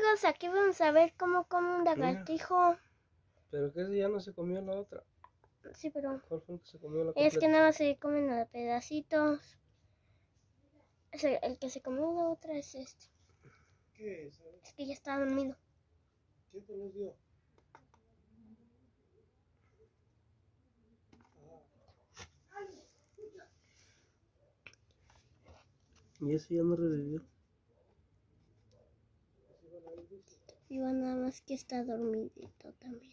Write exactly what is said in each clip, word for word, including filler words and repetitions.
amigos, aquí vamos a ver cómo come un lagartijo. Pero que ese ya no se comió la otra. Sí, pero... ¿Cuál fue el que se comió la Es completa? que nada más se comen a pedacitos. Es el, el que se comió la otra es este. ¿Qué es? Es que ya está dormido. ¿Quién te los dio? Y ese ya no revivió. Y va nada más que está dormidito también.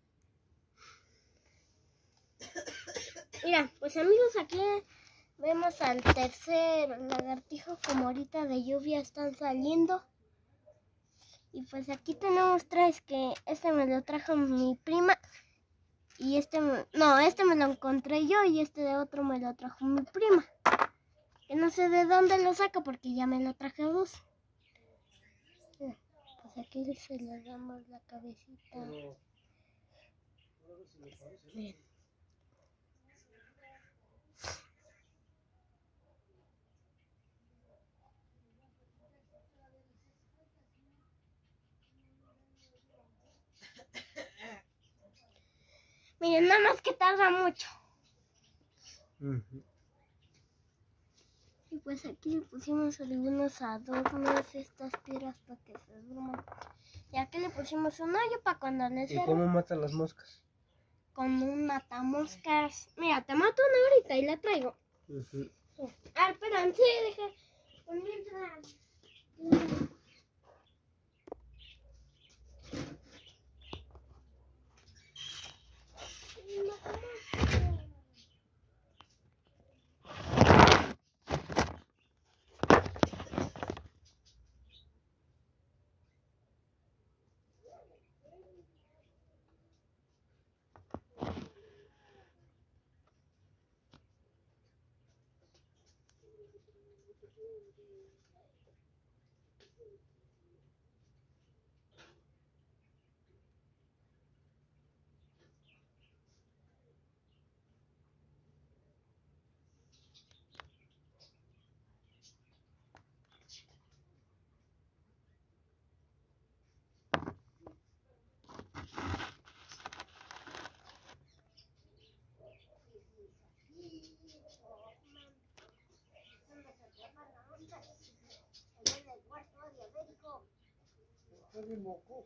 Mira, pues amigos, aquí vemos al tercer lagartijo, como ahorita de lluvia están saliendo. Y pues aquí tenemos tres, que este me lo trajo mi prima. Y este, me, no, este me lo encontré yo y este de otro me lo trajo mi prima. Que no sé de dónde lo saca porque ya me lo traje a dos. Pues aquí se le damos la cabecita. Miren. Miren, nada más que tarda mucho. Uh-huh. Y pues aquí le pusimos algunos adornos, estas piedras para que se durman. Y aquí le pusimos un hoyo para cuando le ¿Y cierre. cómo matan las moscas? Con un matamoscas. Mira, te mato una ahorita y la traigo. Uh-huh. Ah, espera, sí, deja. Mientras... Es bien mocoso.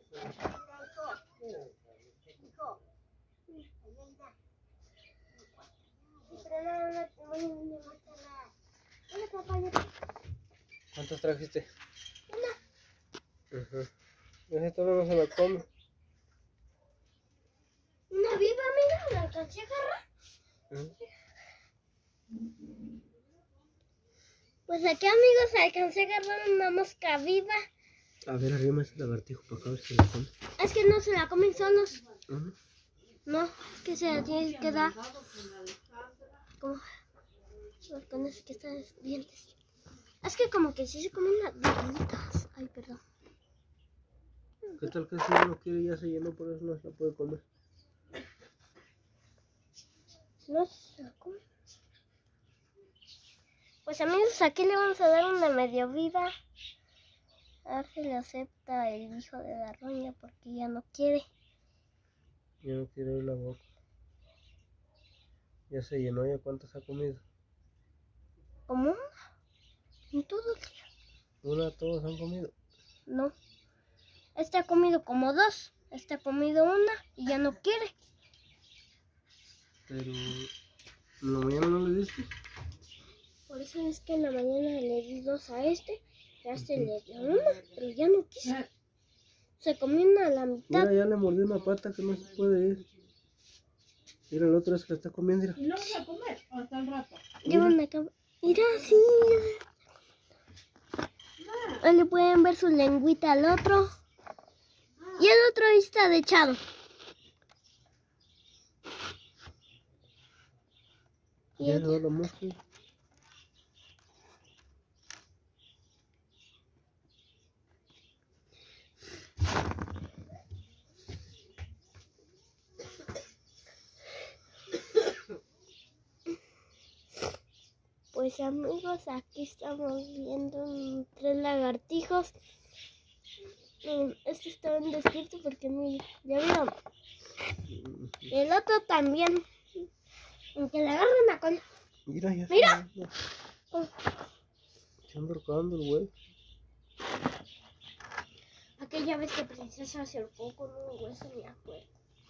¿Cuántos trajiste? Una. Uh-huh. Ese todavía no se lo come. Una viva, mira, la alcancé a agarrar. Uh-huh. Pues aquí, amigos, alcancé a agarrar una mosca viva. A ver, arriba ese lagartijo para acá, a ver si la come. Es que no se la comen solos. Uh-huh. No, es que se la tienen que dar. Como con eso que está dientes. Es que como que sí se comen las viditas. Ay, perdón. ¿Qué tal que si no lo quiere ya se llenó, por eso no se la puede comer? No se la come. Pues amigos, aquí le vamos a dar una medio viva. A ver si le acepta el hijo de la roña porque ya no quiere. Ya no quiere abrir la boca. Ya se llenó, ¿ya cuántas ha comido? ¿Como una? En todo el día. ¿Una todos han comido? No. Este ha comido como dos. Este ha comido una y ya no quiere. Pero... ¿en la mañana no le diste? Por eso es que en la mañana le di dos a este. Y a este le di una, pero ya no quiso. Se comió una a la mitad. Mira, ya le mordió una pata que no se puede ir. Mira, el otro es que está comiendo, mira. ¿Y no vas a comer hasta el rato? Lleva una cama. Mira, sí. Ahí le pueden ver su lengüita al otro. Y el otro ahí está echado. Y Ya ella- llegó la mosca. Pues amigos, aquí estamos viendo tres lagartijos. Mm, Este está en despierto porque mira, ya vieron. El otro también. Aunque le agarren la cola. Mira, ya. Mira. Ya, Oh, se anda rocando el güey. aquella vez que Princesa se ahorcó con un hueso, me acuerdo.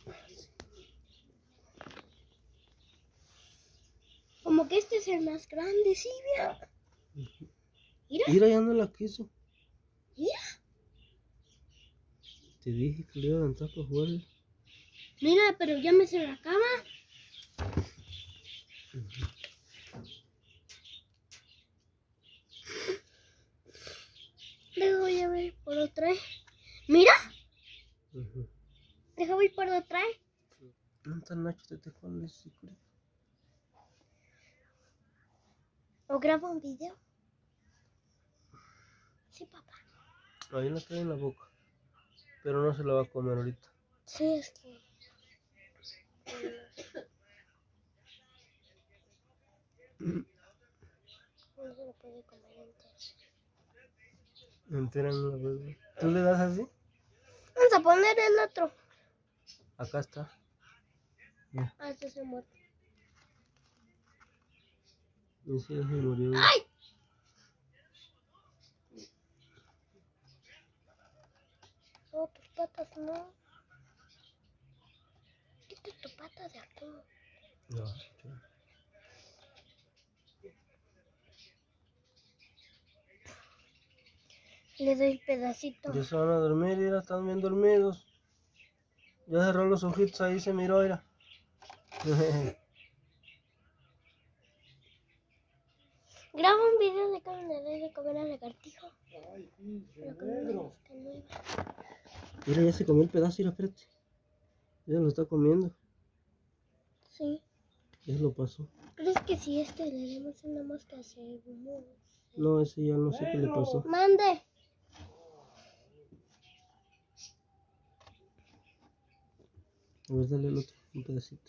Como que este es el más grande, ¿sí? Mira. Mira. Mira, ya no la quiso. Mira. Te dije que le iba a aventar para jugar. Mira, pero ya me se la acaba. Luego voy a ver por otra. Mira. Uh-huh. Deja voy por otra. No está Nacho, te te con el secret. ¿O grabo un video? Sí, papá. Ahí la trae en la boca. Pero no se la va a comer ahorita. Sí, es que... no se lo puede comer entero. Entera no la veo. ¿Tú le das así? Vamos a poner el otro. Acá está. Ya. Ah, este se muere. Ese ya se murió. ¡Ay! No, tus patas no. Quita tu pata de aquí. No, Le doy pedacito. ya se van a dormir, mira, están bien dormidos. Ya cerró los ojitos ahí, se miró, mira. Graba un video de cómo le doy de comer al lagartijo. Pero con una mosca nueva. Mira, ya se comió el pedazo, mira, espérate. Ya lo está comiendo. Sí. Ya lo pasó. ¿Crees que si este le damos una mosca se muere? No, ese ya no sé qué le pasó. Mande. A ver, dale el otro, un pedacito.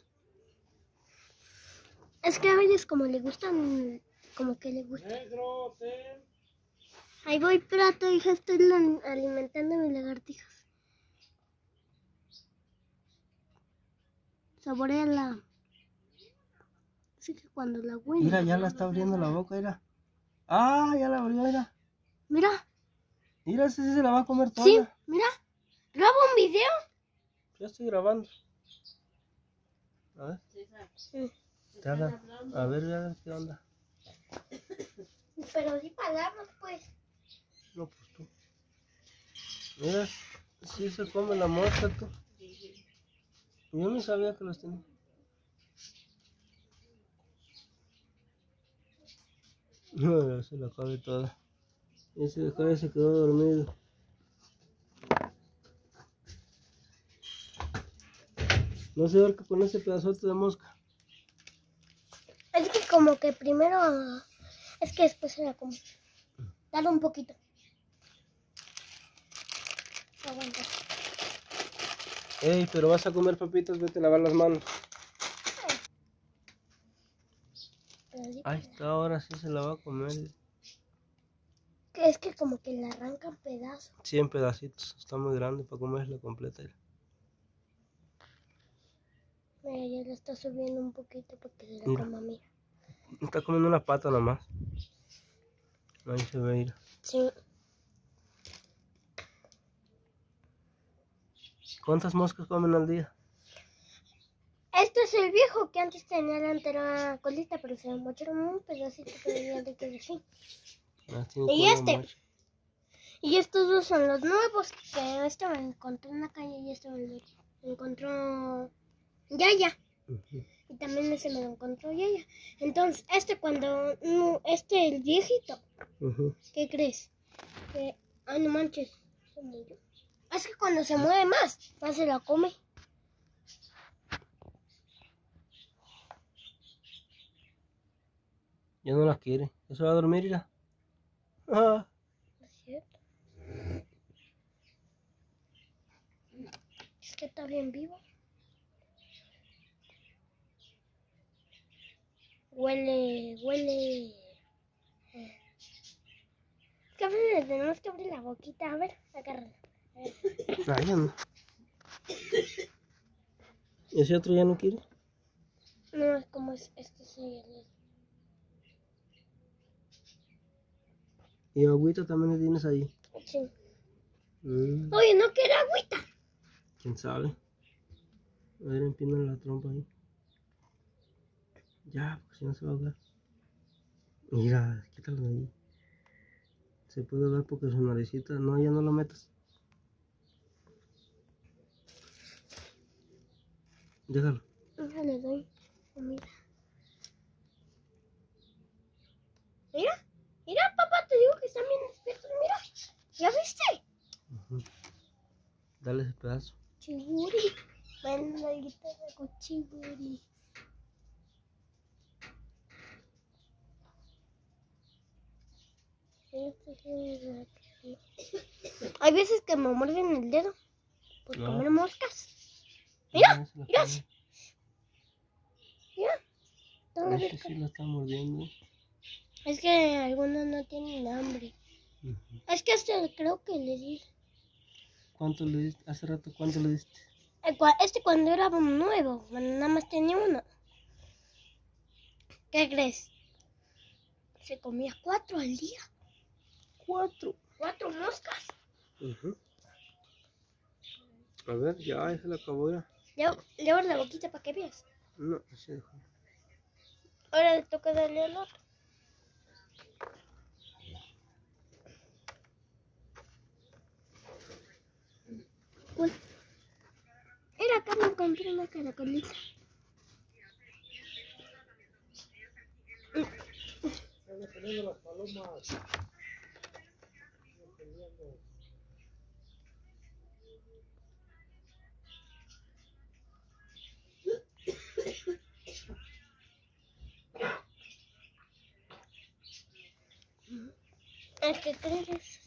Es que a ellos como le gustan, como que le gustan. Ahí voy, plato, hija, estoy la- alimentando a mis lagartijas. Saborea la... Así que cuando la huele... Mira, ya la está abriendo la boca, mira. Ah, ya la abrió, mira. Mira, Mira, ese sí se la va a comer toda. sí, mira. ¿Grabo un video? Ya estoy grabando. A ver. Sí. Te habla. A ver, a ver qué onda. Pero sí palabras, pues. No, pues tú. Mira, sí se come la mosca, tú. Yo no sabía que los tenía. No, ya se la cabe toda. Ese de acá ya se quedó dormido. No se ahorca con ese pedazote de mosca. Es que como que primero... Es que después se la come. Dale un poquito. Aguanta. Ey, pero vas a comer papitas, vete a lavar las manos. Pero sí, Ahí está, ahora sí se la va a comer. que es que como que le arrancan pedazos. cien pedacitos, está muy grande para comerla completa. Mira, ya le está subiendo un poquito porque se la Mira. coma, mira. Está comiendo una pata nomás. Ahí se ve, mira. Sí. ¿Cuántas moscas comen al día? Este es el viejo que antes tenía la entera colita, pero se me mocharon un pedacito que ya le quedó así. Ah, tiene Y como este. macho. Y estos dos son los nuevos, que este me encontró en la calle y este me lo encontró Yaya. Ujú. Y también ese me lo encontró Yaya. Entonces, este cuando, no, este el viejito, Ujú. ¿qué crees? Que, ah, no manches, se murió. Es que cuando se mueve más, más se la come. Ya no la quiere. Ya se va a dormir, mira. Ah. ¿Es cierto? Es que está bien vivo. Huele, huele. Es que a veces le tenemos que abrir la boquita. A ver, agárrala. A ver. Ah, ya no. ¿Ese otro ya no quiere? No, es como es, este sí, el... ¿Y agüita también le tienes ahí? Sí. Mm, Oye, ¿no quiere agüita? ¿Quién sabe? A ver, empina la trompa ahí. Ya, porque si no se va a ahogar. Mira, quítalo de ahí. Se puede ahogar porque su naricita... No, ya no lo metas. Déjalo. Ya le doy. Mira. Mira, mira, papá, te digo que están bien despiertos. Mira, ¿ya viste? Ujú. Dale ese pedazo. Chiburi. Ven la guitarra con chiburi. Hay veces que me muerden el dedo por No. comer moscas. Mira, Ah, ese la mira, come. mira. Todavía Este sí la está mordiendo. Es que algunos no tienen hambre. Ujú. Es que hasta creo que le di. ¿Cuánto le diste? Hace rato, ¿cuánto le diste? El cua- Este cuando era nuevo, cuando nada más tenía uno. ¿Qué crees? Se comía cuatro al día. Cuatro. Cuatro moscas. Ujú. A ver, ya, ya se la acabó ya. Le, le abro la boquita para que veas. No, así dejó. Ahora le toca darle al otro. Uy. Mira, acá me encontré una caracolita. Es que crees.